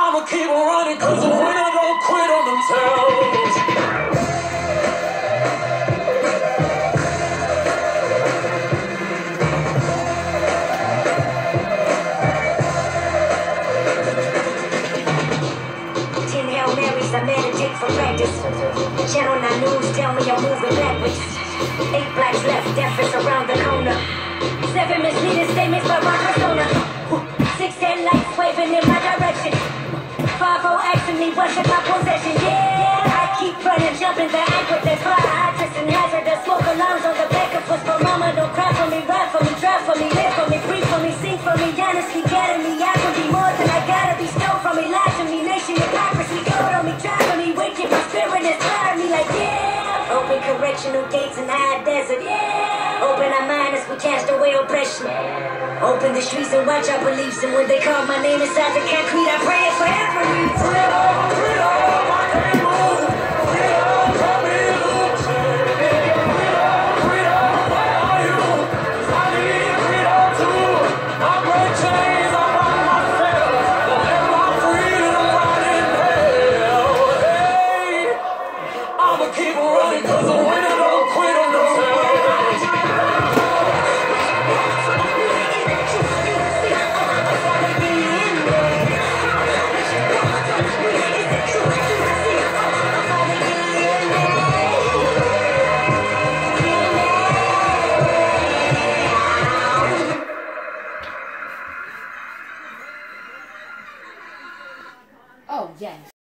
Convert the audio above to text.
I'ma keep on running, cause the winner don't quit on themselves. Hail Marys, I meditate for practice. Channel 9 News tell me I'm moving backwards. 8 blacks left, death is around the corner. 7 misleading statements by my persona. 610 lights waving in my direction. 5-0 asking me what's in my possession. Yeah, I keep running, jumping the anchor. That's fire hydrants and hazardous smoke alarms on the back of us. But mama, don't cry for me, ride for me, drive for me, live for me, breathe for me, sing for me, honestly guiding me. I can be more than I gotta be. Stole from me, lied to me, nation hypocrisy. On me, driving me, waking my spirit, inspiring me like, yeah. Open correctional gates in the high desert, yeah. Open our mind as we cast away oppression. Open the streets and watch our beliefs. And when they call my name inside the concrete, I pray it forever. Freedom, freedom, I can't move. Freedom, tell me loose. Freedom, where are you? 'Cause I need freedom too. I break chains, I find myself. Let my freedom run in hell. I'ma keep on running, cause the winner don't quit on themselves. Oh, yes.